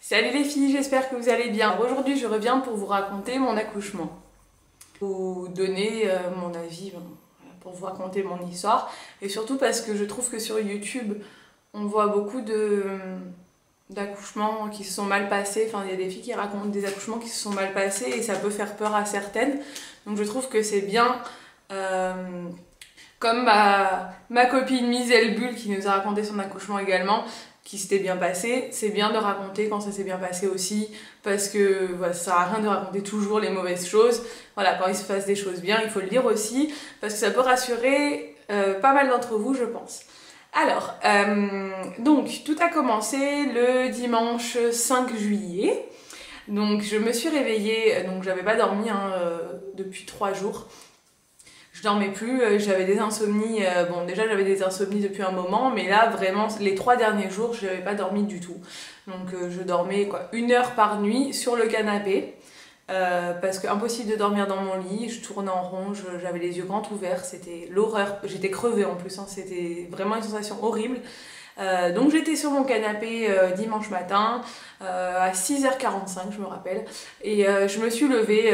Salut les filles, j'espère que vous allez bien. Aujourd'hui, je reviens pour vous raconter mon accouchement. Vous donner mon avis, pour vous raconter mon histoire. Et surtout parce que je trouve que sur YouTube, on voit beaucoup d'accouchements qui se sont mal passés. Enfin, il y a des filles qui racontent des accouchements qui se sont mal passés et ça peut faire peur à certaines. Donc je trouve que c'est bien, comme ma copine Miselle Bulle qui nous a raconté son accouchement également, qui s'était bien passé, c'est bien de raconter quand ça s'est bien passé aussi, parce que voilà, ça sert à rien de raconter toujours les mauvaises choses. Voilà, quand il se passe des choses bien, il faut le dire aussi, parce que ça peut rassurer pas mal d'entre vous, je pense. Alors, donc, tout a commencé le dimanche 5 juillet. Donc, je me suis réveillée, donc j'avais pas dormi depuis 3 jours. Je dormais plus, j'avais des insomnies, bon déjà j'avais des insomnies depuis un moment, mais là vraiment les 3 derniers jours je n'avais pas dormi du tout. Donc je dormais quoi, 1 heure par nuit sur le canapé, parce que impossible de dormir dans mon lit, je tournais en rond, j'avais les yeux grands ouverts, c'était l'horreur, j'étais crevée en plus, hein, c'était vraiment une sensation horrible. Donc j'étais sur mon canapé dimanche matin, à 6h45 je me rappelle, et je me suis levée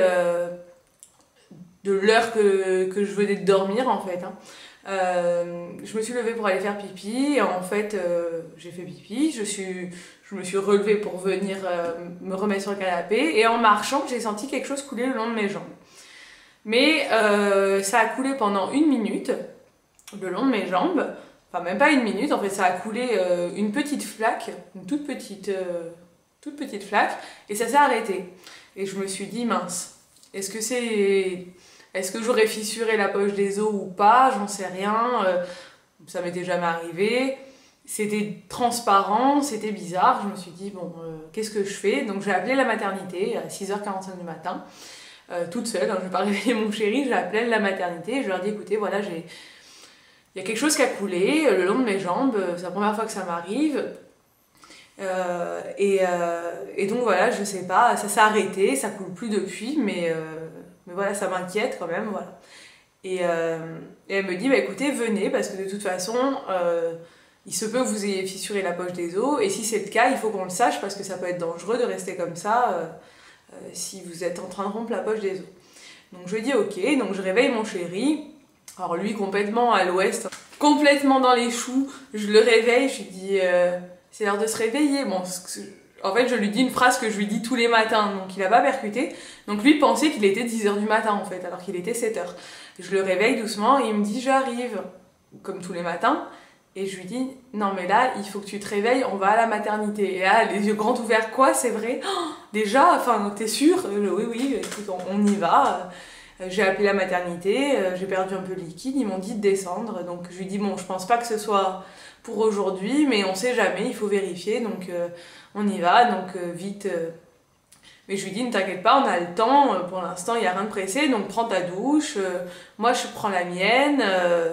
de l'heure que je venais de dormir en fait. Je me suis levée pour aller faire pipi et en fait j'ai fait pipi, je me suis relevée pour venir me remettre sur le canapé et en marchant j'ai senti quelque chose couler le long de mes jambes. Mais ça a coulé pendant 1 minute le long de mes jambes, enfin même pas 1 minute, en fait ça a coulé une petite flaque, une toute petite flaque et ça s'est arrêté. Et je me suis dit mince, est-ce que j'aurais fissuré la poche des os ou pas? J'en sais rien. Ça m'était jamais arrivé. C'était transparent, c'était bizarre. Je me suis dit, bon, qu'est-ce que je fais? Donc j'ai appelé la maternité à 6h45 du matin, toute seule. Hein, je n'ai pas réveillé mon chéri, j'ai appelé la maternité et je leur ai dit, écoutez, voilà, il y a quelque chose qui a coulé le long de mes jambes. C'est la première fois que ça m'arrive. Et donc voilà, je sais pas, ça s'est arrêté, ça coule plus depuis, mais voilà, ça m'inquiète quand même, voilà. Et elle me dit, bah écoutez, venez, parce que de toute façon, il se peut que vous ayez fissuré la poche des os, et si c'est le cas, il faut qu'on le sache, parce que ça peut être dangereux de rester comme ça si vous êtes en train de rompre la poche des os. Donc je dis ok, donc je réveille mon chéri, alors lui complètement à l'ouest, complètement dans les choux, je le réveille, je lui dis c'est l'heure de se réveiller. Bon, en fait je lui dis une phrase que je lui dis tous les matins, donc il a pas percuté, donc lui pensait qu'il était 10h du matin en fait, alors qu'il était 7h. Je le réveille doucement et il me dit j'arrive, comme tous les matins, et je lui dis non mais là il faut que tu te réveilles, on va à la maternité. Et là les yeux grands ouverts, quoi, c'est vrai? Oh, déjà, enfin t'es sûre? Oui, écoute, on y va. J'ai appelé la maternité, j'ai perdu un peu de liquide, ils m'ont dit de descendre, donc je lui dis bon je pense pas que ce soit pour aujourd'hui, mais on sait jamais, il faut vérifier, donc on y va, donc vite. Mais je lui dis ne t'inquiète pas, on a le temps, pour l'instant il n'y a rien de pressé, donc prends ta douche, moi je prends la mienne,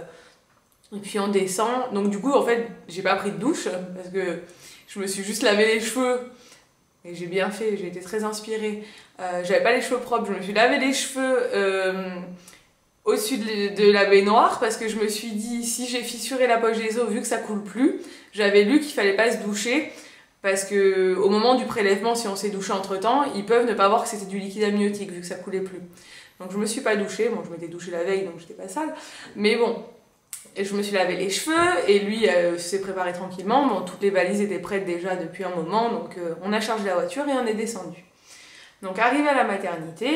et puis on descend. Donc du coup en fait j'ai pas pris de douche, parce que je me suis juste lavé les cheveux, et j'ai bien fait, j'ai été très inspirée. J'avais pas les cheveux propres, je me suis lavé les cheveux au-dessus de la baignoire parce que je me suis dit si j'ai fissuré la poche des os vu que ça coule plus, j'avais lu qu'il fallait pas se doucher parce que au moment du prélèvement, si on s'est douché entre temps, ils peuvent ne pas voir que c'était du liquide amniotique vu que ça coulait plus. Donc je me suis pas douchée, bon je m'étais douchée la veille donc j'étais pas sale, mais bon. Et je me suis lavé les cheveux et lui s'est préparé tranquillement. Bon, toutes les valises étaient prêtes déjà depuis un moment, donc on a chargé la voiture et on est descendu. Donc arrivé à la maternité,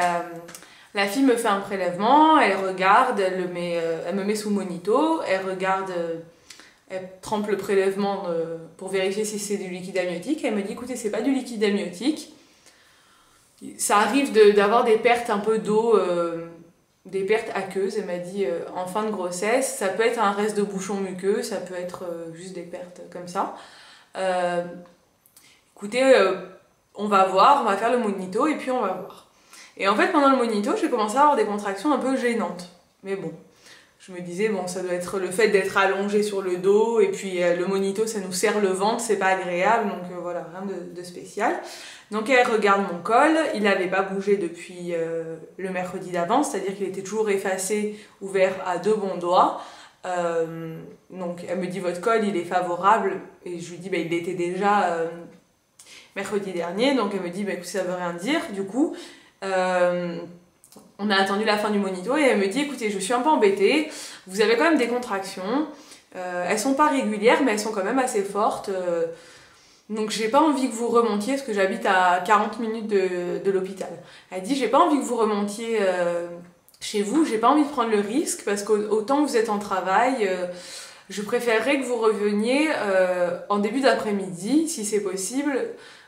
la fille me fait un prélèvement, elle regarde, elle me met sous monito, elle regarde, elle trempe le prélèvement pour vérifier si c'est du liquide amniotique. Elle me dit écoutez, c'est pas du liquide amniotique, ça arrive d'avoir des pertes un peu d'eau, des pertes aqueuses. Elle m'a dit en fin de grossesse, ça peut être un reste de bouchon muqueux, ça peut être juste des pertes comme ça. Écoutez, on va voir, on va faire le monito et puis on va voir. Et en fait pendant le monito j'ai commencé à avoir des contractions un peu gênantes. Mais bon, je me disais bon ça doit être le fait d'être allongé sur le dos et puis le monito ça nous serre le ventre, c'est pas agréable, donc voilà, rien de spécial. Donc elle regarde mon col, il n'avait pas bougé depuis le mercredi d'avant, c'est-à-dire qu'il était toujours effacé, ouvert à 2 bons doigts. Donc elle me dit votre col il est favorable, et je lui dis bah, il l'était déjà. mercredi dernier. Donc elle me dit, bah écoute, ça veut rien dire. Du coup, on a attendu la fin du monito et elle me dit, écoutez, je suis un peu embêtée, vous avez quand même des contractions, elles sont pas régulières mais elles sont quand même assez fortes. Donc j'ai pas envie que vous remontiez, parce que j'habite à 40 minutes de l'hôpital. Elle dit, j'ai pas envie que vous remontiez chez vous, j'ai pas envie de prendre le risque, parce qu'autant vous êtes en travail, je préférerais que vous reveniez en début d'après-midi, si c'est possible.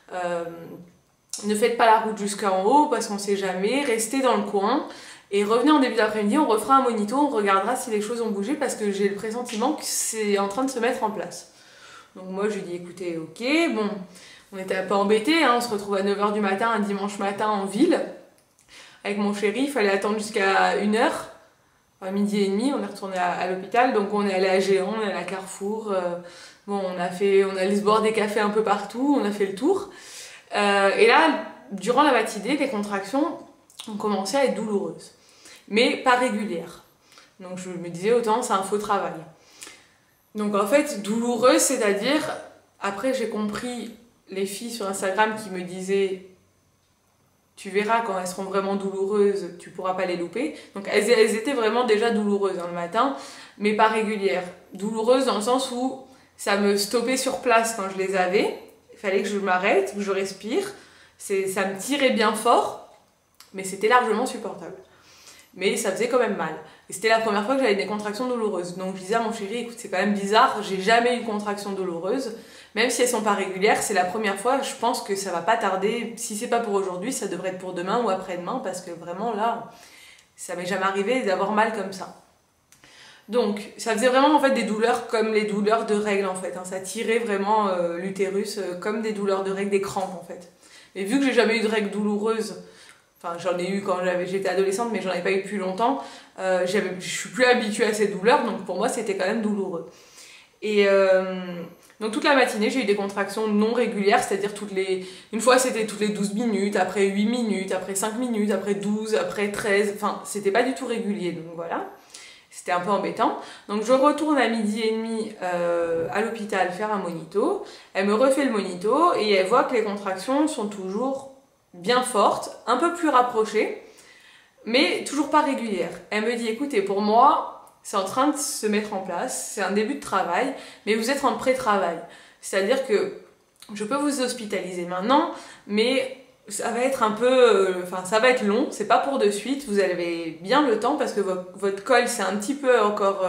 Ne faites pas la route jusqu'en haut, parce qu'on sait jamais, restez dans le coin, et revenez en début d'après-midi, on refera un monito, on regardera si les choses ont bougé, parce que j'ai le pressentiment que c'est en train de se mettre en place. Donc moi je lui dis écoutez, ok, bon, on était un peu embêtés, hein, on se retrouve à 9 h du matin un dimanche matin en ville. Avec mon chéri, il fallait attendre jusqu'à 1 h, à midi et demi, on est retourné à l'hôpital, donc on est allé à Géant, on est allé à Carrefour, bon, on allé se boire des cafés un peu partout, on a fait le tour. Et là, durant la matinée, les contractions ont commencé à être douloureuses, mais pas régulières. Donc je me disais autant c'est un faux travail. Donc en fait, douloureuse, c'est-à-dire, après j'ai compris les filles sur Instagram qui me disaient tu verras quand elles seront vraiment douloureuses, tu pourras pas les louper. Donc elles étaient vraiment déjà douloureuses le matin, mais pas régulières. Douloureuses dans le sens où ça me stoppait sur place quand je les avais, il fallait que je m'arrête, que je respire, ça me tirait bien fort, mais c'était largement supportable. Mais ça faisait quand même mal. Et c'était la première fois que j'avais des contractions douloureuses. Donc je disais à mon chéri, écoute, c'est quand même bizarre, j'ai jamais eu de contractions douloureuses. Même si elles sont pas régulières, c'est la première fois, je pense que ça va pas tarder. Si c'est pas pour aujourd'hui, ça devrait être pour demain ou après-demain, parce que vraiment là, ça m'est jamais arrivé d'avoir mal comme ça. Donc ça faisait vraiment en fait des douleurs comme les douleurs de règles en fait. Hein. Ça tirait vraiment l'utérus comme des douleurs de règles, des crampes en fait. Et vu que j'ai jamais eu de règles douloureuses, enfin, j'en ai eu quand j'étais adolescente, mais j'en ai pas eu depuis longtemps. Je suis plus habituée à ces douleurs, donc pour moi, c'était quand même douloureux. Et donc toute la matinée, j'ai eu des contractions non régulières, c'est-à-dire une fois c'était toutes les 12 minutes, après 8 minutes, après 5 minutes, après 12, après 13, enfin, c'était pas du tout régulier, donc voilà. C'était un peu embêtant. Donc je retourne à midi et demi à l'hôpital faire un monito. Elle me refait le monito et elle voit que les contractions sont toujours bien forte, un peu plus rapprochée, mais toujours pas régulière. Elle me dit, écoutez, pour moi, c'est en train de se mettre en place, c'est un début de travail, mais vous êtes en pré-travail. C'est-à-dire que je peux vous hospitaliser maintenant, mais ça va être un peu, ça va être long, c'est pas pour de suite, vous avez bien le temps parce que votre col c'est un petit peu encore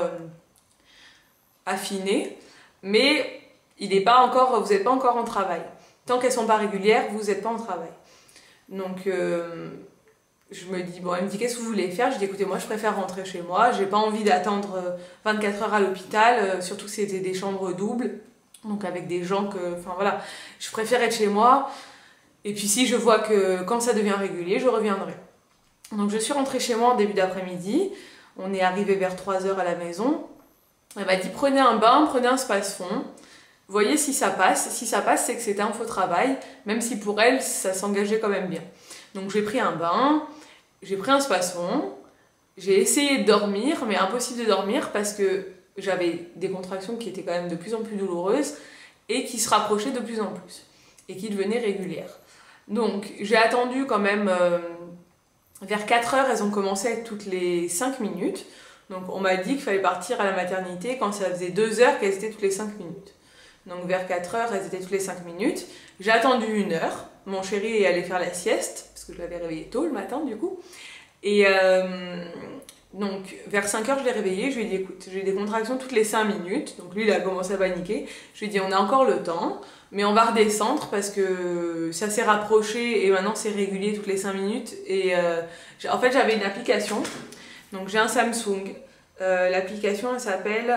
affiné, mais vous n'êtes pas encore en travail. Tant qu'elles sont pas régulières, vous n'êtes pas en travail. Donc je me dis, bon, elle me dit qu'est-ce que vous voulez faire? Je dis écoutez, moi je préfère rentrer chez moi, j'ai pas envie d'attendre 24 heures à l'hôpital, surtout que c'était des chambres doubles, donc avec des gens enfin voilà, je préfère être chez moi, et puis si je vois que quand ça devient régulier, je reviendrai. Donc je suis rentrée chez moi en début d'après-midi, on est arrivé vers 3 h à la maison, elle m'a dit prenez un bain, prenez un space-fond, voyez si ça passe c'est que c'était un faux travail, même si pour elle ça s'engageait quand même bien. Donc j'ai pris un bain, j'ai pris un space-fond, j'ai essayé de dormir, mais impossible de dormir parce que j'avais des contractions qui étaient quand même de plus en plus douloureuses et qui se rapprochaient de plus en plus et qui devenaient régulières. Donc j'ai attendu quand même, vers 4 h, elles ont commencé à être toutes les 5 minutes. Donc on m'a dit qu'il fallait partir à la maternité quand ça faisait 2 h qu'elles étaient toutes les 5 minutes. Donc vers 4 h, elles étaient toutes les 5 minutes. J'ai attendu 1 heure. Mon chéri est allé faire la sieste, parce que je l'avais réveillé tôt le matin du coup. Et donc vers 5 h, je l'ai réveillé. Je lui ai dit écoute, j'ai des contractions toutes les 5 minutes. Donc lui, il a commencé à paniquer. Je lui ai dit on a encore le temps, mais on va redescendre parce que ça s'est rapproché et maintenant c'est régulier toutes les 5 minutes. Et en fait, j'avais une application. Donc j'ai un Samsung. L'application, elle s'appelle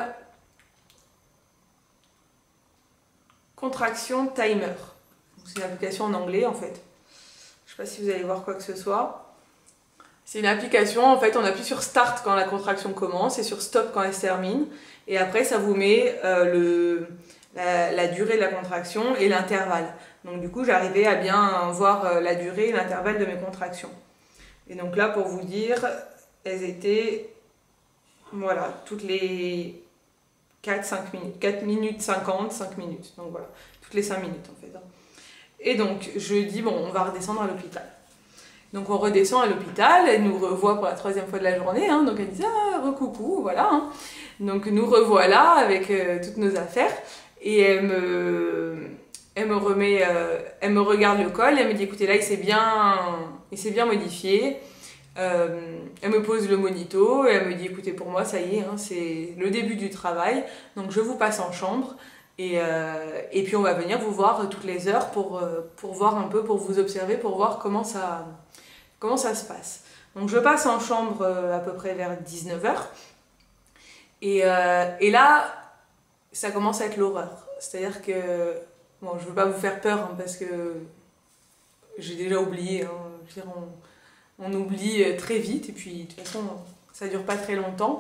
Contraction Timer. C'est une application en anglais en fait. Je sais pas si vous allez voir quoi que ce soit. C'est une application, en fait on appuie sur Start quand la contraction commence et sur Stop quand elle se termine. Et après ça vous met la durée de la contraction et l'intervalle. Donc du coup j'arrivais à bien voir la durée et l'intervalle de mes contractions. Et donc là pour vous dire, elles étaient, voilà, toutes les 4 minutes 50, 5 minutes. Donc voilà, toutes les 5 minutes en fait. Et donc je dis bon, on va redescendre à l'hôpital. Donc on redescend à l'hôpital, elle nous revoit pour la 3e fois de la journée, hein, donc elle dit ah recoucou, voilà. Hein. Donc nous revoilà avec toutes nos affaires et elle me remet, elle me regarde le col, elle me dit écoutez là il s'est bien modifié. Elle me pose le monito et elle me dit écoutez pour moi ça y est, hein, c'est le début du travail, donc je vous passe en chambre. Et puis on va venir vous voir toutes les heures pour voir un peu, pour vous observer, pour voir comment ça se passe. Donc je passe en chambre à peu près vers 19h. Et là, ça commence à être l'horreur. C'est-à-dire que, bon, je ne veux pas vous faire peur hein, parce que j'ai déjà oublié. Hein, je veux dire, on oublie très vite et puis de toute façon, ça ne dure pas très longtemps.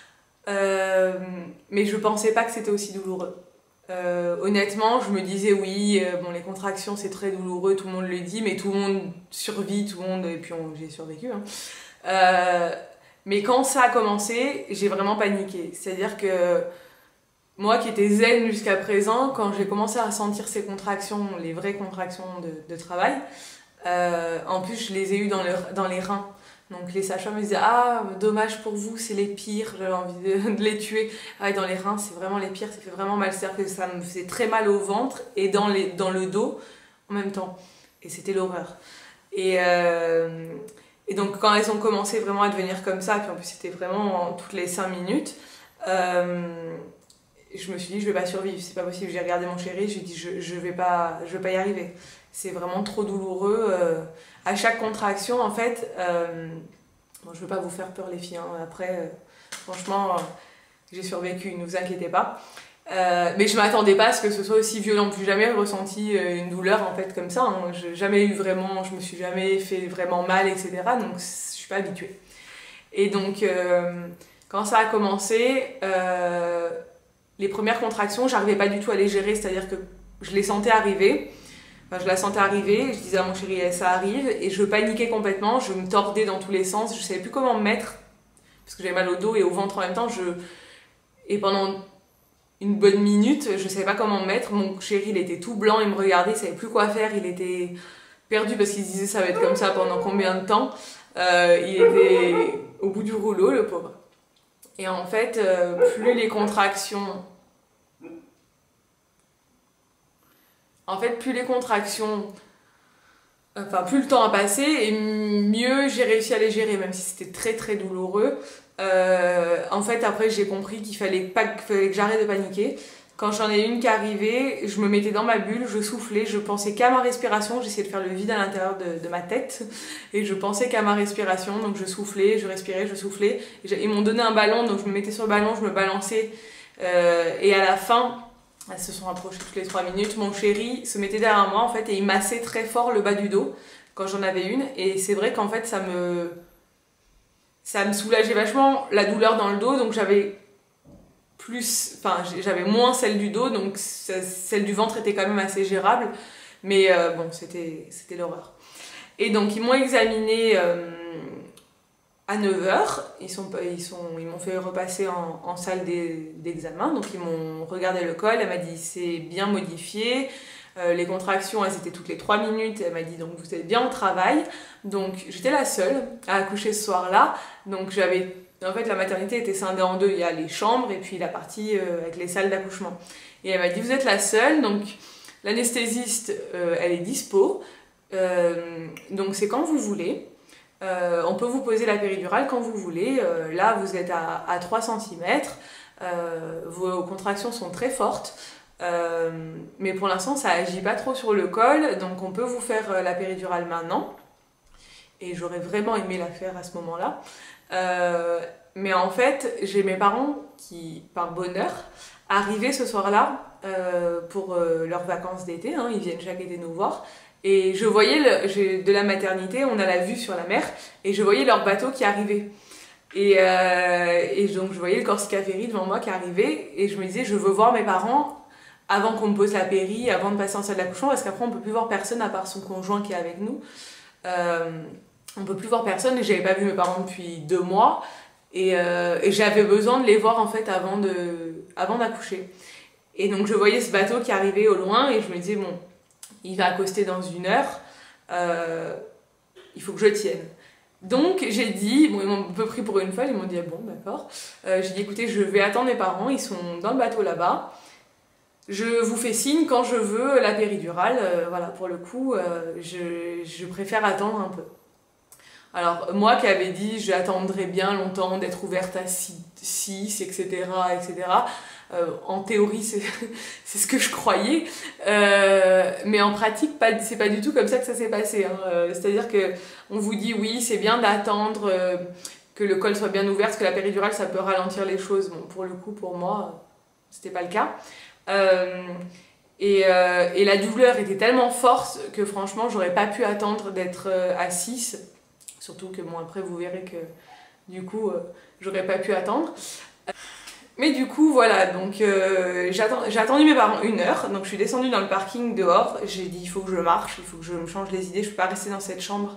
Mais je ne pensais pas que c'était aussi douloureux. Honnêtement, je me disais oui, bon, les contractions c'est très douloureux, tout le monde le dit, mais tout le monde survit, tout le monde, et puis j'ai survécu. Hein. Mais quand ça a commencé, j'ai vraiment paniqué. C'est-à-dire que moi qui étais zen jusqu'à présent, quand j'ai commencé à sentir ces contractions, les vraies contractions de travail, en plus je les ai eues dans les reins. Donc les sages-femmes me disaient ah dommage pour vous, c'est les pires, j'avais envie de les tuer. Ah, dans les reins c'est vraiment les pires, ça fait vraiment mal, c'est-à-dire que ça me faisait très mal au ventre et dans le dos en même temps. Et c'était l'horreur. Et donc quand elles ont commencé vraiment à devenir comme ça, puis en plus c'était vraiment toutes les 5 minutes, je me suis dit je vais pas survivre, c'est pas possible. J'ai regardé mon chéri, j'ai dit je vais pas y arriver. C'est vraiment trop douloureux. À chaque contraction, en fait, bon, je veux pas vous faire peur les filles, hein. Après, franchement, j'ai survécu, ne vous inquiétez pas. Mais je m'attendais pas à ce que ce soit aussi violent. Plus jamais ressenti une douleur en fait comme ça. Hein. Je me suis jamais fait vraiment mal, etc. Donc je suis pas habituée. Et donc quand ça a commencé, les premières contractions, j'arrivais pas du tout à les gérer, c'est-à-dire que je les sentais arriver. Enfin, je la sentais arriver, je disais à mon chéri ça arrive, et je paniquais complètement, je me tordais dans tous les sens, je savais plus comment me mettre, parce que j'avais mal au dos et au ventre en même temps, et pendant une bonne minute, je savais pas comment me mettre. Mon chéri il était tout blanc, il me regardait, il savait plus quoi faire, il était perdu parce qu'il se disait ça va être comme ça pendant combien de temps. Il était au bout du rouleau, le pauvre. Et en fait, plus les contractions... Enfin, plus le temps a passé et mieux j'ai réussi à les gérer, même si c'était très très douloureux. En fait, après, j'ai compris qu'il fallait que j'arrête de paniquer. Quand j'en ai une qui arrivait, je me mettais dans ma bulle, je soufflais, je pensais qu'à ma respiration, j'essayais de faire le vide à l'intérieur de ma tête et je pensais qu'à ma respiration, donc je soufflais, je respirais, je soufflais. Ils m'ont donné un ballon, donc je me mettais sur le ballon, je me balançais et à la fin... Elles se sont rapprochées toutes les 3 minutes. Mon chéri se mettait derrière moi en fait et il massait très fort le bas du dos quand j'en avais une. Et c'est vrai qu'en fait ça me soulageait vachement la douleur dans le dos. Donc j'avais moins celle du dos. Donc celle du ventre était quand même assez gérable. Mais bon, c'était l'horreur. Et donc ils m'ont examinée à 9h, ils m'ont fait repasser en salle d'examen, donc ils m'ont regardé le col, elle m'a dit c'est bien modifié, les contractions elles étaient toutes les 3 minutes, elle m'a dit donc vous êtes bien au travail, donc j'étais la seule à accoucher ce soir-là, donc en fait la maternité était scindée en deux, il y a les chambres et puis la partie avec les salles d'accouchement, et elle m'a dit vous êtes la seule, donc l'anesthésiste elle est dispo, donc c'est quand vous voulez. On peut vous poser la péridurale quand vous voulez. Là, vous êtes à 3 cm. Vos contractions sont très fortes. Mais pour l'instant, ça agit pas trop sur le col. Donc, on peut vous faire la péridurale maintenant. Et j'aurais vraiment aimé la faire à ce moment-là. Mais en fait, j'ai mes parents qui, par bonheur, arrivaient ce soir-là pour leurs vacances d'été. Hein, ils viennent chaque été nous voir. Et je voyais, de la maternité, on a la vue sur la mer, et je voyais leur bateau qui arrivait. Et donc je voyais le Corsica Ferry devant moi qui arrivait, et je me disais, je veux voir mes parents avant qu'on me pose la péri, avant de passer en salle d'accouchement, parce qu'après on peut plus voir personne à part son conjoint qui est avec nous. On peut plus voir personne, et j'avais pas vu mes parents depuis 2 mois, et j'avais besoin de les voir en fait avant d'accoucher. Et donc je voyais ce bateau qui arrivait au loin, et je me disais, bon, il va accoster dans 1 heure, il faut que je tienne. Donc j'ai dit, bon ils m'ont un peu pris pour une folle, ils m'ont dit ah bon d'accord, j'ai dit écoutez je vais attendre mes parents, ils sont dans le bateau là-bas, je vous fais signe quand je veux la péridurale, voilà pour le coup je préfère attendre un peu. Alors moi qui avais dit j'attendrai bien longtemps d'être ouverte à 6, etc. etc. En théorie c'est ce que je croyais, mais en pratique c'est pas du tout comme ça que ça s'est passé, hein. C'est-à-dire que on vous dit oui c'est bien d'attendre que le col soit bien ouvert parce que la péridurale ça peut ralentir les choses. Bon pour le coup pour moi c'était pas le cas. Et la douleur était tellement forte que franchement j'aurais pas pu attendre d'être à 6. Surtout que bon après vous verrez que du coup j'aurais pas pu attendre. Mais du coup voilà, donc j'ai attendu mes parents 1 heure, donc je suis descendue dans le parking dehors, j'ai dit il faut que je marche, il faut que je me change les idées, je peux pas rester dans cette chambre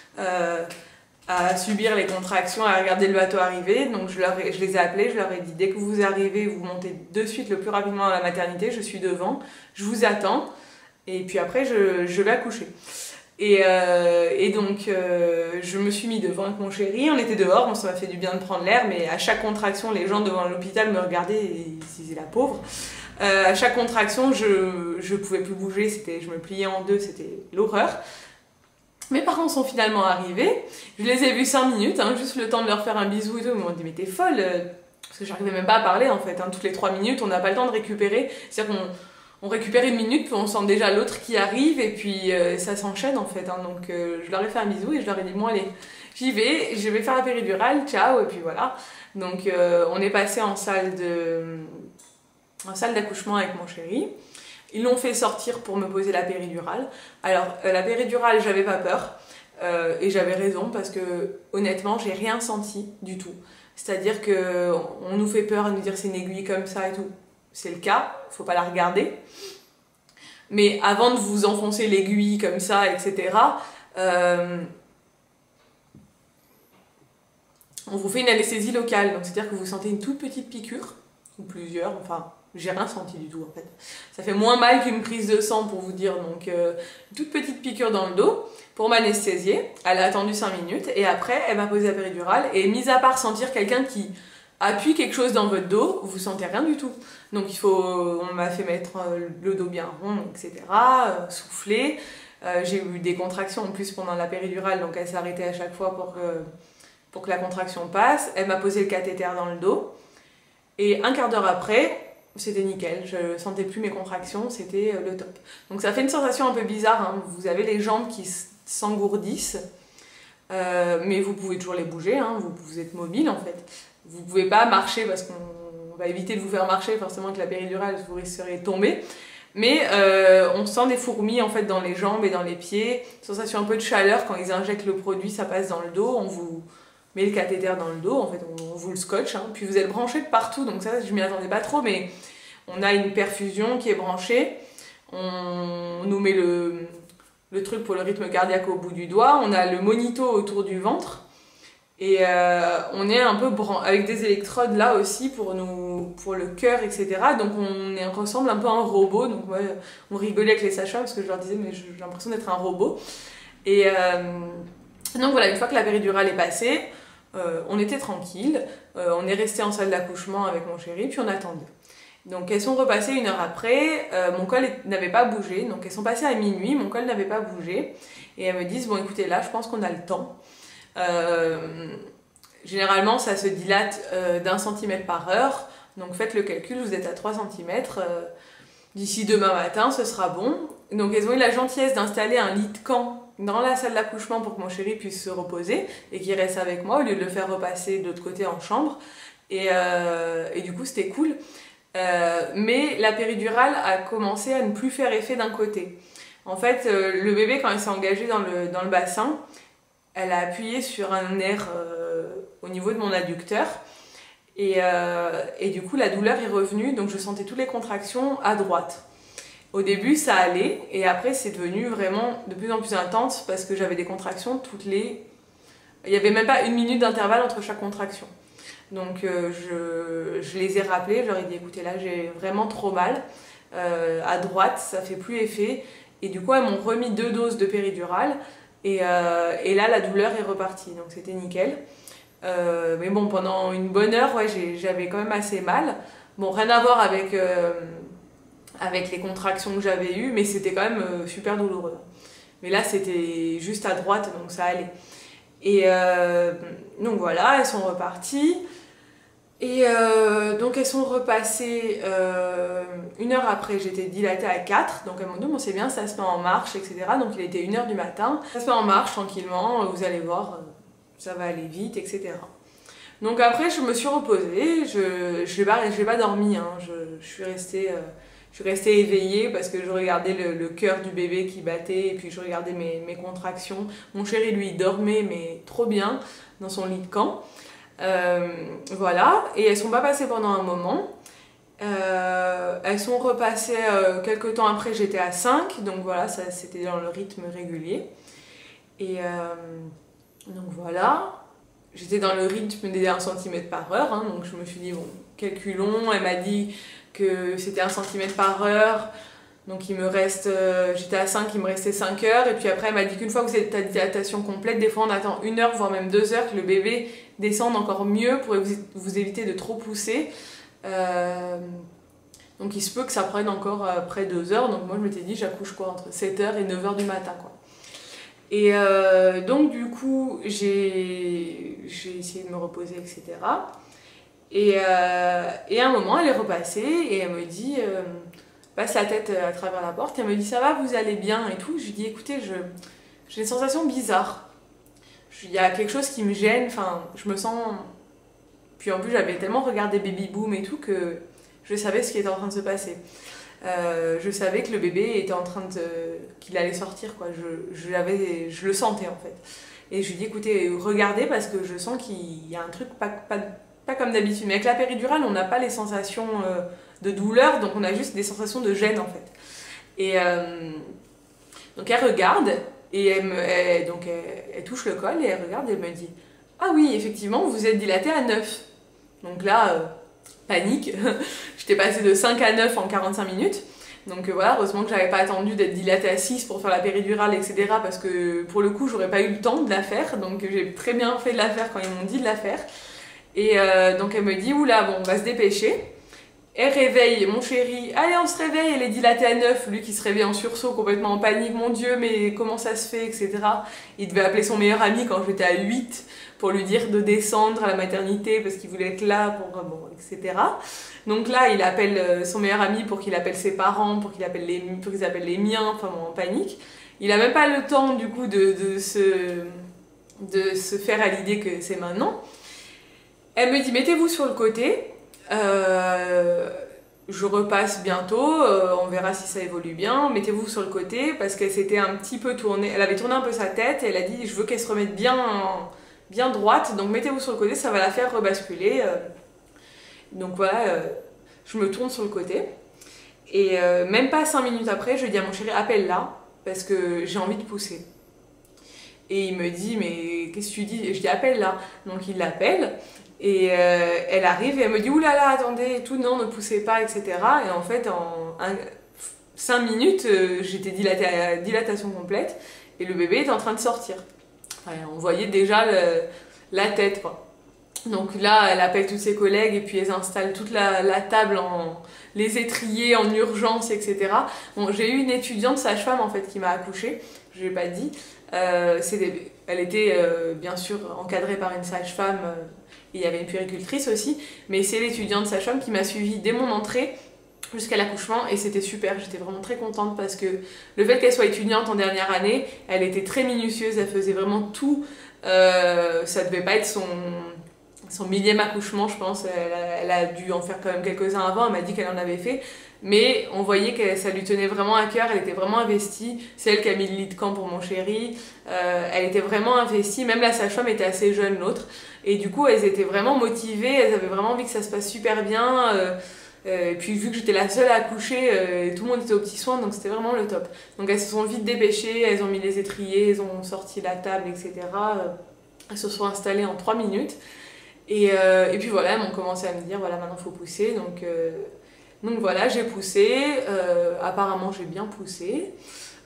à subir les contractions, à regarder le bateau arriver. Donc je les ai appelés, je leur ai dit dès que vous arrivez, vous montez de suite le plus rapidement à la maternité, je suis devant, je vous attends et puis après je vais accoucher. Et donc je me suis mis devant avec mon chéri, on était dehors, bon, ça m'a fait du bien de prendre l'air, mais à chaque contraction les gens devant l'hôpital me regardaient et ils se disaient la pauvre. À chaque contraction je pouvais plus bouger, je me pliais en deux, c'était l'horreur. Mes parents sont finalement arrivés, je les ai vus 5 minutes, hein, juste le temps de leur faire un bisou et tout, ils m'ont dit mais t'es folle, parce que j'arrivais même pas à parler en fait, hein. Toutes les 3 minutes on n'a pas le temps de récupérer, c'est-à-dire qu'on récupère 1 minute, puis on sent déjà l'autre qui arrive, et puis ça s'enchaîne en fait, hein. Donc je leur ai fait un bisou et je leur ai dit bon allez, j'y vais, je vais faire la péridurale, ciao, et puis voilà. Donc on est passé en salle d'accouchement avec mon chéri. Ils l'ont fait sortir pour me poser la péridurale. Alors la péridurale, j'avais pas peur, et j'avais raison parce que honnêtement, j'ai rien senti du tout. C'est-à-dire que on nous fait peur à nous dire c'est une aiguille comme ça et tout. C'est le cas, faut pas la regarder. Mais avant de vous enfoncer l'aiguille comme ça, etc., on vous fait une anesthésie locale. Donc c'est-à-dire que vous sentez une toute petite piqûre, ou plusieurs, enfin... J'ai rien senti du tout en fait. Ça fait moins mal qu'une prise de sang pour vous dire. Donc une toute petite piqûre dans le dos pour m'anesthésier. Elle a attendu 5 minutes et après elle m'a posé la péridurale. Et mis à part sentir quelqu'un qui appuie quelque chose dans votre dos, vous sentez rien du tout. Donc on m'a fait mettre le dos bien rond, etc. Souffler. J'ai eu des contractions en plus pendant la péridurale, donc elle s'est arrêtée à chaque fois pour que la contraction passe. Elle m'a posé le cathéter dans le dos. Et un quart d'heure après, c'était nickel, je sentais plus mes contractions, c'était le top. Donc ça fait une sensation un peu bizarre, hein. Vous avez les jambes qui s'engourdissent, mais vous pouvez toujours les bouger, hein. Vous êtes mobile en fait. Vous pouvez pas marcher parce qu'on va éviter de vous faire marcher, forcément avec la péridurale vous risqueriez de tomber. Mais on sent des fourmis en fait dans les jambes et dans les pieds, sensation un peu de chaleur quand ils injectent le produit, ça passe dans le dos, on vous met le cathéter dans le dos, en fait on vous le scotche, hein. Puis vous êtes branché de partout, donc ça je m'y attendais pas trop, mais on a une perfusion qui est branchée, on nous met le truc pour le rythme cardiaque au bout du doigt, on a le monito autour du ventre, et on est un peu avec des électrodes là aussi pour le cœur, etc. Donc on ressemble un peu à un robot, donc ouais, on rigolait avec les sages-femmes parce que je leur disais mais j'ai l'impression d'être un robot. Et donc voilà, une fois que la péridurale est passée, on était tranquille, on est resté en salle d'accouchement avec mon chéri, puis on attendait. Donc elles sont repassées 1 heure après, mon col n'avait pas bougé, donc elles sont passées à minuit, mon col n'avait pas bougé, et elles me disent bon écoutez là je pense qu'on a le temps. Généralement ça se dilate d'1 cm par heure, donc faites le calcul, vous êtes à 3 cm, d'ici demain matin ce sera bon. Donc elles ont eu la gentillesse d'installer un lit de camp dans la salle d'accouchement pour que mon chéri puisse se reposer et qu'il reste avec moi au lieu de le faire repasser de l'autre côté en chambre, et du coup c'était cool. Mais la péridurale a commencé à ne plus faire effet d'un côté. En fait, le bébé, quand il s'est engagé dans le bassin, elle a appuyé sur un nerf au niveau de mon adducteur, et du coup la douleur est revenue, donc je sentais toutes les contractions à droite. Au début ça allait, et après c'est devenu vraiment de plus en plus intense parce que j'avais des contractions toutes les... Il n'y avait même pas 1 minute d'intervalle entre chaque contraction. Donc je les ai rappelés, je leur ai dit écoutez là j'ai vraiment trop mal, à droite ça fait plus effet, Et du coup, elles m'ont remis 2 doses de péridurale. Et là, la douleur est repartie. Donc c'était nickel. Mais bon, pendant une bonne heure, ouais, j'avais quand même assez mal. Bon, rien à voir avec les contractions que j'avais eues, mais c'était quand même super douloureux. Mais là, c'était juste à droite, donc ça allait. Et donc voilà, elles sont reparties. Et donc elles sont repassées 1 heure après, j'étais dilatée à 4. Donc elles m'ont dit, bon c'est bien, ça se met en marche, etc. Donc il était 1 h du matin. Ça se met en marche tranquillement, vous allez voir, ça va aller vite, etc. Donc après, je me suis reposée, je n'ai pas dormi, hein. Je suis restée éveillée parce que je regardais le cœur du bébé qui battait et puis je regardais mes contractions. Mon chéri, lui, dormait, mais trop bien, dans son lit de camp. Voilà, et elles sont pas passées pendant un moment. Elles sont repassées quelques temps après, j'étais à 5, donc voilà, c'était dans le rythme régulier. Et donc voilà. J'étais dans le rythme des 1 cm par heure, hein, donc je me suis dit, bon, calculons. Elle m'a dit que c'était 1 cm par heure, donc il me reste, j'étais à 5, il me restait 5 heures, et puis après elle m'a dit qu'une fois que vous êtes à dilatation complète, des fois on attend 1 heure, voire même 2 heures, que le bébé descende encore mieux pour vous éviter de trop pousser. Donc il se peut que ça prenne encore après 2 heures, donc moi je m'étais dit, j'accouche quoi, entre 7 h et 9 h du matin, quoi. Et donc du coup, j'ai essayé de me reposer, etc. Et à un moment, elle est repassée et elle me dit, passe la tête à travers la porte, et elle me dit, ça va, vous allez bien et tout. Je lui dis, écoutez, j'ai une sensation bizarre. Il y a quelque chose qui me gêne, enfin, je me sens... Puis en plus, j'avais tellement regardé Baby Boom et tout que je savais ce qui était en train de se passer. Je savais que le bébé était en train qu'il allait sortir, quoi. Je le sentais en fait. Et je lui dis, écoutez, regardez parce que je sens qu'il y a un truc pas comme d'habitude. Mais avec la péridurale, on n'a pas les sensations de douleur, donc on a juste des sensations de gêne en fait. Et donc elle regarde et elle touche le col et elle regarde et elle me dit, ah oui, effectivement, vous êtes dilatée à 9. Donc là, panique. J'étais passée de 5 à 9 en 45 minutes. Donc voilà, heureusement que j'avais pas attendu d'être dilatée à 6 pour faire la péridurale, etc. Parce que pour le coup, j'aurais pas eu le temps de la faire. Donc j'ai très bien fait de la faire quand ils m'ont dit de la faire. Et donc elle me dit, oula, bon, on va se dépêcher. Elle réveille mon chéri, allez on se réveille, elle est dilatée à 9, lui qui se réveille en sursaut, complètement en panique, mon Dieu, mais comment ça se fait, etc. Il devait appeler son meilleur ami quand j'étais à 8 pour lui dire de descendre à la maternité parce qu'il voulait être là, bon, etc. Donc là, il appelle son meilleur ami pour qu'il appelle ses parents, pour qu'ils appellent les miens, enfin bon, en panique. Il a même pas le temps du coup de se faire à l'idée que c'est maintenant. Elle me dit, mettez-vous sur le côté. Je repasse bientôt, on verra si ça évolue bien. Mettez-vous sur le côté parce qu'elle s'était un petit peu tournée, elle avait tourné un peu sa tête et elle a dit je veux qu'elle se remette bien droite, donc mettez-vous sur le côté, ça va la faire rebasculer. Donc voilà, je me tourne sur le côté et même pas 5 minutes après, je dis à mon chéri appelle-la parce que j'ai envie de pousser. Et il me dit mais qu'est-ce que tu dis? Et je dis appelle-la, donc il l'appelle. Et elle arrive et elle me dit oulala attendez et tout, non ne poussez pas, etc. Et en fait en 5 minutes j'étais dilatée à dilatation complète et le bébé était en train de sortir. Enfin, on voyait déjà la tête quoi. Donc là elle appelle tous ses collègues et puis elles installent toute la table, les étriers en urgence, etc. Bon, j'ai eu une étudiante sage-femme en fait qui m'a accouchée, je l'ai pas dit. Elle était bien sûr encadrée par une sage-femme. Il y avait une puéricultrice aussi, mais c'est l'étudiante sage-femme qui m'a suivie dès mon entrée jusqu'à l'accouchement et c'était super, j'étais vraiment très contente parce que le fait qu'elle soit étudiante en dernière année, elle était très minutieuse, elle faisait vraiment tout, ça devait pas être son millième accouchement je pense, elle a dû en faire quand même quelques-uns avant, elle m'a dit qu'elle en avait fait, mais on voyait que ça lui tenait vraiment à cœur, elle était vraiment investie, c'est elle qui a mis le lit de camp pour mon chéri, elle était vraiment investie, même la sage-femme était assez jeune l'autre, et du coup elles étaient vraiment motivées, elles avaient vraiment envie que ça se passe super bien, et puis vu que j'étais la seule à accoucher, tout le monde était aux petits soins, donc c'était vraiment le top. Donc elles se sont vite dépêchées, elles ont mis les étriers, elles ont sorti la table, etc. Elles se sont installées en 3 minutes, et puis voilà, elles m'ont commencé à me dire voilà maintenant faut pousser, donc voilà j'ai poussé, apparemment j'ai bien poussé.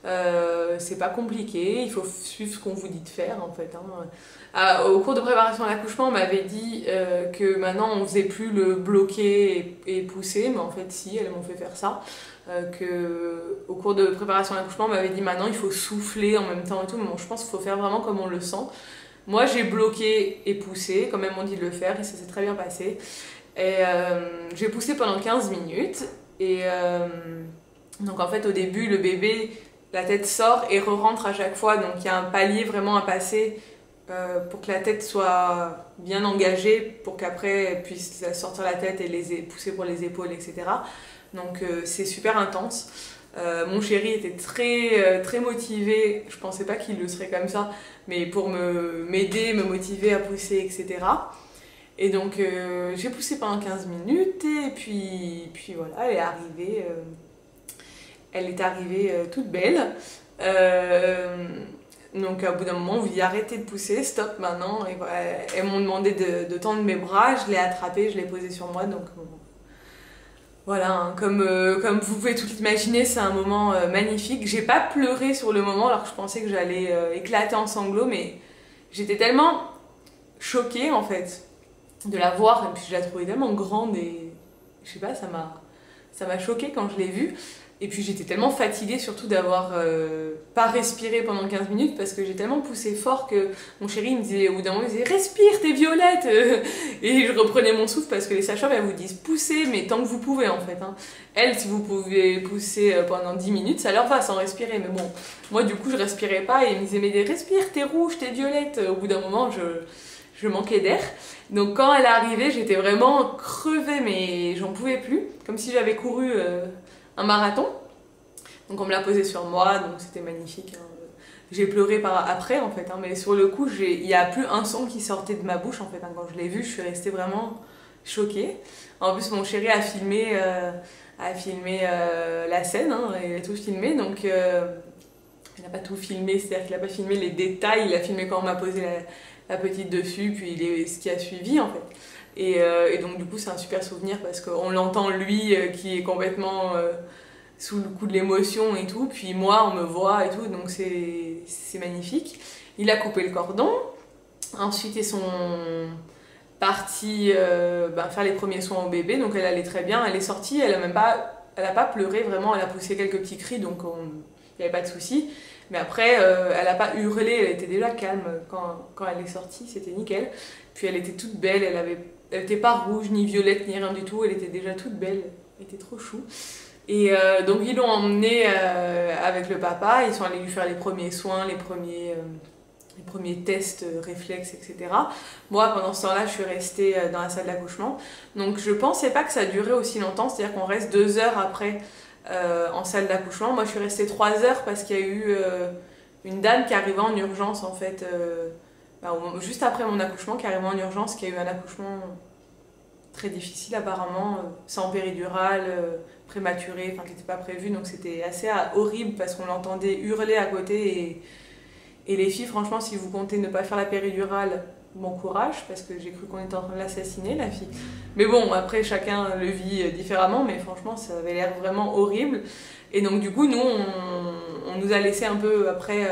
C'est pas compliqué, il faut suivre ce qu'on vous dit de faire en fait. Au cours de préparation à l'accouchement, on m'avait dit que maintenant on faisait plus le bloquer et pousser, mais en fait si, elles m'ont fait faire ça. Au cours de préparation à l'accouchement, on m'avait dit maintenant il faut souffler en même temps et tout, mais bon, je pense qu'il faut faire vraiment comme on le sent. Moi j'ai bloqué et poussé, comme elles m'ont dit de le faire, et ça s'est très bien passé. Et j'ai poussé pendant 15 minutes, et donc en fait au début le bébé, la tête sort et re-rentre à chaque fois, donc il y a un palier vraiment à passer pour que la tête soit bien engagée, pour qu'après elle puisse sortir la tête et pousser pour les épaules, etc. Donc c'est super intense. Mon chéri était très motivé, je pensais pas qu'il le serait comme ça, mais pour m'aider, me motiver à pousser, etc. Et donc j'ai poussé pendant 15 minutes et puis voilà, elle est arrivée toute belle. Donc, au bout d'un moment, on lui dit arrêtez de pousser, stop maintenant. Et voilà, elles m'ont demandé de tendre mes bras, je l'ai attrapé, je l'ai posé sur moi. Donc, bon, voilà, hein, comme vous pouvez tout imaginer, c'est un moment magnifique. J'ai pas pleuré sur le moment, alors que je pensais que j'allais éclater en sanglots, mais j'étais tellement choquée en fait de la voir. Et puis, je la trouvais tellement grande et je sais pas, ça m'a choquée quand je l'ai vue. Et puis j'étais tellement fatiguée surtout d'avoir pas respiré pendant 15 minutes parce que j'ai tellement poussé fort que mon chéri me disait au bout d'un moment, il disait respire, t'es violette et je reprenais mon souffle parce que les sages-femmes elles vous disent poussez mais tant que vous pouvez en fait. Elles, si vous pouvez pousser pendant 10 minutes, ça leur va sans respirer. Mais bon, moi du coup je respirais pas et ils me disaient mais respire, t'es rouge, t'es violette. Au bout d'un moment je manquais d'air. Donc quand elle est arrivée, j'étais vraiment crevée mais j'en pouvais plus. Comme si j'avais couru un marathon. Donc on me l'a posé sur moi, donc c'était magnifique. J'ai pleuré après en fait, mais sur le coup, il n'y a plus un son qui sortait de ma bouche en fait. Quand je l'ai vu, je suis restée vraiment choquée. En plus, mon chéri a filmé la scène, il a tout filmé, donc il n'a pas tout filmé, c'est-à-dire qu'il n'a pas filmé les détails, il a filmé quand on m'a posé la petite dessus, puis ce qui a suivi en fait. Et donc du coup c'est un super souvenir parce qu'on l'entend lui qui est complètement sous le coup de l'émotion et tout, puis moi on me voit et tout, donc c'est magnifique. Il a coupé le cordon, ensuite ils sont partis faire les premiers soins au bébé, donc elle allait très bien, elle est sortie, elle a pas pleuré vraiment, elle a poussé quelques petits cris, donc il n'y avait pas de souci. Mais après, elle n'a pas hurlé, elle était déjà calme quand elle est sortie, c'était nickel. Puis elle était toute belle, elle était pas rouge, ni violette, ni rien du tout, elle était déjà toute belle, elle était trop chou. Et donc ils l'ont emmenée avec le papa, ils sont allés lui faire les premiers soins, les premiers tests réflexes, etc. Moi, pendant ce temps-là, je suis restée dans la salle d'accouchement. Donc je pensais pas que ça durait aussi longtemps, c'est-à-dire qu'on reste 2 heures après en salle d'accouchement. Moi je suis restée 3 heures parce qu'il y a eu une dame qui arrivait en urgence en fait, juste après mon accouchement, qui arrivait en urgence, qui a eu un accouchement très difficile apparemment, sans péridurale, prématuré, qui n'était pas prévu, donc c'était assez horrible parce qu'on l'entendait hurler à côté et les filles, franchement, si vous comptez ne pas faire la péridurale, bon courage, parce que j'ai cru qu'on était en train de l'assassiner, la fille. Mais bon, après, chacun le vit différemment, mais franchement, ça avait l'air vraiment horrible. Et donc, du coup, nous, on nous a laissé un peu après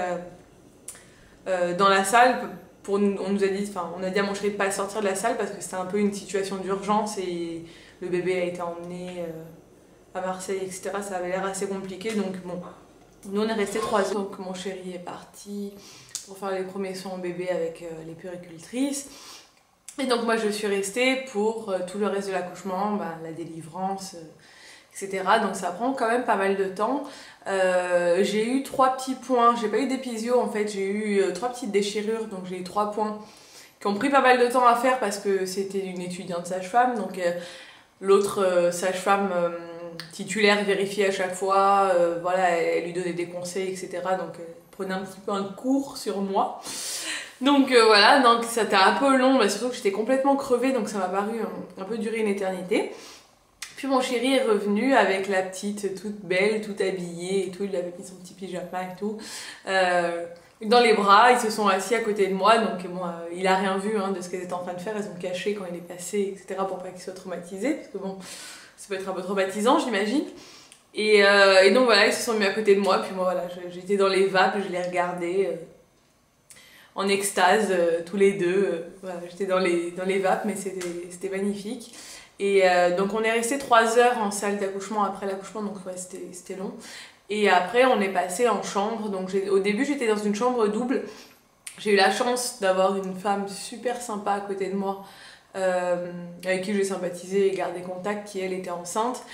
dans la salle. On nous a dit, on a dit à mon chéri de ne pas sortir de la salle parce que c'était un peu une situation d'urgence et le bébé a été emmené à Marseille, etc. Ça avait l'air assez compliqué, donc bon. Nous, on est resté 3 heures. Donc, mon chéri est parti pour faire les premiers soins au bébé avec les puéricultrices. Et donc, moi, je suis restée pour tout le reste de l'accouchement, la délivrance, etc. Donc, ça prend quand même pas mal de temps. J'ai eu 3 petits points. J'ai pas eu d'épisio, en fait. J'ai eu 3 petites déchirures. Donc, j'ai eu 3 points qui ont pris pas mal de temps à faire parce que c'était une étudiante sage-femme. Donc, l'autre sage-femme titulaire vérifiait à chaque fois, elle lui donnait des conseils, etc. Donc elle prenait un petit peu un cours sur moi. Donc voilà, donc ça était un peu long, surtout que j'étais complètement crevée, donc ça m'a paru un peu durer une éternité. Puis mon chéri est revenu avec la petite toute belle, toute habillée et tout, il avait mis son petit pyjama et tout. Dans les bras, ils se sont assis à côté de moi, donc il a rien vu de ce qu'elles étaient en train de faire, elles ont caché quand il est passé, etc. pour pas qu'il soit traumatisé, parce que bon, ça peut être un peu traumatisant, j'imagine. Et donc voilà, ils se sont mis à côté de moi, puis moi voilà, j'étais dans les vapes, je les regardais en extase, tous les deux. Voilà, j'étais dans les vapes, mais c'était magnifique. Et donc on est resté 3 heures en salle d'accouchement après l'accouchement, donc ouais, c'était long. Et après on est passé en chambre, donc au début j'étais dans une chambre double. J'ai eu la chance d'avoir une femme super sympa à côté de moi, avec qui j'ai sympathisé et gardé contact, qui elle était enceinte.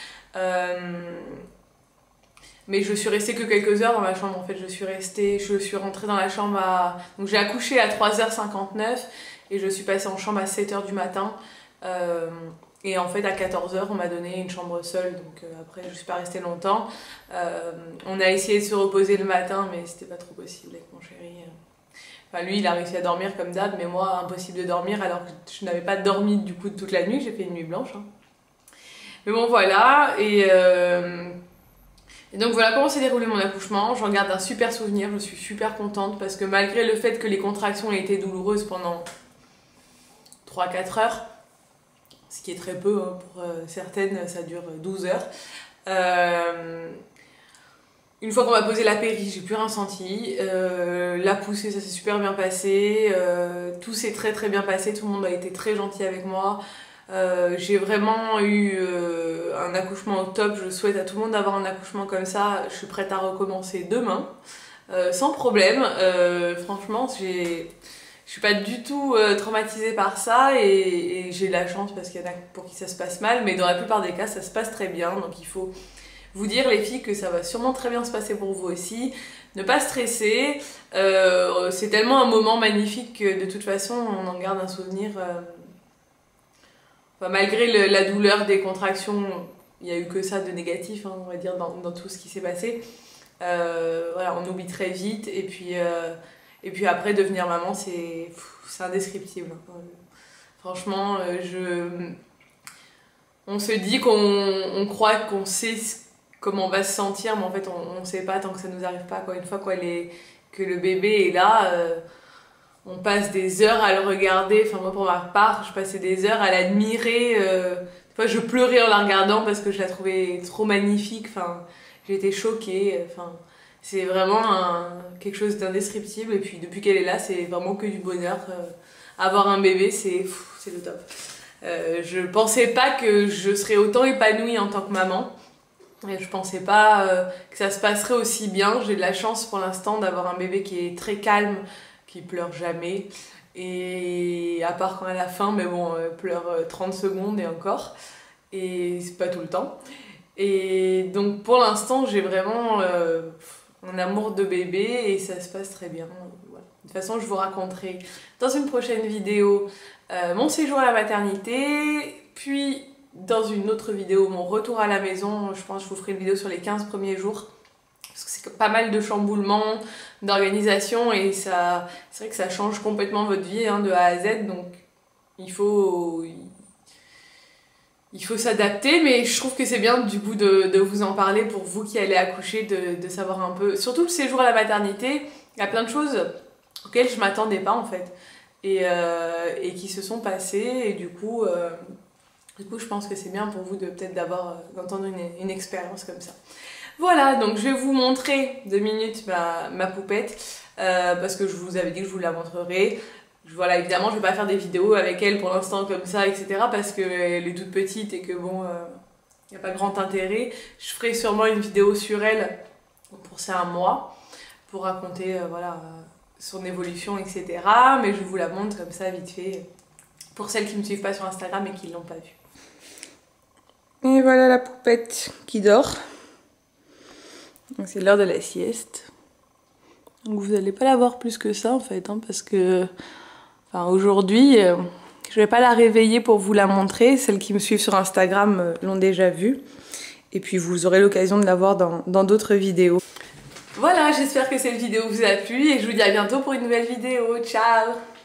Mais je suis restée que quelques heures dans la chambre en fait, je suis rentrée dans la chambre donc j'ai accouché à 3h59 et je suis passée en chambre à 7h du matin. Et en fait à 14h on m'a donné une chambre seule, donc après je suis pas restée longtemps. On a essayé de se reposer le matin mais c'était pas trop possible avec mon chéri. Enfin lui il a réussi à dormir comme d'hab, mais moi impossible de dormir alors que je n'avais pas dormi du coup toute la nuit, j'ai fait une nuit blanche. Hein. Mais bon voilà, et donc voilà comment s'est déroulé mon accouchement. J'en garde un super souvenir, je suis super contente parce que malgré le fait que les contractions aient été douloureuses pendant 3-4 heures, ce qui est très peu, hein, pour certaines ça dure 12 heures. Une fois qu'on m'a posé la péri, j'ai plus rien senti. La poussée, ça s'est super bien passé. Tout s'est très très bien passé, tout le monde a été très gentil avec moi. J'ai vraiment eu un accouchement au top. Je souhaite à tout le monde d'avoir un accouchement comme ça. Je suis prête à recommencer demain, sans problème. Franchement, je suis pas du tout traumatisée par ça et j'ai de la chance parce qu'il y en a pour qui ça se passe mal, mais dans la plupart des cas ça se passe très bien, donc il faut vous dire les filles que ça va sûrement très bien se passer pour vous aussi. Ne pas stresser, c'est tellement un moment magnifique que de toute façon on en garde un souvenir. Enfin, malgré la douleur des contractions, il n'y a eu que ça de négatif, hein, on va dire, dans tout ce qui s'est passé. Voilà, on oublie très vite et puis après devenir maman c'est indescriptible. Franchement, on se dit qu'on croit qu'on sait comment on va se sentir, mais en fait on ne sait pas tant que ça nous arrive pas, quoi. Une fois que le bébé est là, on passe des heures à le regarder. Enfin moi pour ma part je passais des heures à l'admirer. Des fois je pleurais en la regardant parce que je la trouvais trop magnifique. Enfin j'étais choquée. Enfin c'est vraiment quelque chose d'indescriptible, et puis depuis qu'elle est là c'est vraiment que du bonheur. Avoir un bébé c'est le top. Je pensais pas que je serais autant épanouie en tant que maman. Et je pensais pas que ça se passerait aussi bien. J'ai de la chance pour l'instant d'avoir un bébé qui est très calme, qui pleure jamais, et à part quand elle a faim, mais bon, elle pleure 30 secondes et encore, et c'est pas tout le temps. Et donc pour l'instant j'ai vraiment un amour de bébé et ça se passe très bien. Voilà. De toute façon je vous raconterai dans une prochaine vidéo mon séjour à la maternité, puis dans une autre vidéo mon retour à la maison. Je pense que je vous ferai une vidéo sur les 15 premiers jours, parce que c'est pas mal de chamboulements, d'organisation, et c'est vrai que ça change complètement votre vie, hein, de A à Z, donc il faut s'adapter, mais je trouve que c'est bien du coup de vous en parler pour vous qui allez accoucher, de savoir un peu, surtout le séjour à la maternité, il y a plein de choses auxquelles je m'attendais pas en fait, et qui se sont passées, et du coup je pense que c'est bien pour vous peut-être d'entendre une expérience comme ça. Voilà, donc je vais vous montrer 2 minutes ma poupette, parce que je vous avais dit que je vous la montrerai. Voilà, évidemment je vais pas faire des vidéos avec elle pour l'instant comme ça, etc. parce qu'elle est toute petite et que bon, il n'y a pas grand intérêt. Je ferai sûrement une vidéo sur elle pour ça un mois, pour raconter voilà, son évolution, etc. Mais je vous la montre comme ça vite fait, pour celles qui ne me suivent pas sur Instagram et qui ne l'ont pas vue. Et voilà la poupette qui dort. C'est l'heure de la sieste. Donc vous n'allez pas la voir plus que ça en fait, hein, parce que aujourd'hui je vais pas la réveiller pour vous la montrer. Celles qui me suivent sur Instagram l'ont déjà vue. Et puis vous aurez l'occasion de la voir dans d'autres vidéos. Voilà, j'espère que cette vidéo vous a plu et je vous dis à bientôt pour une nouvelle vidéo. Ciao!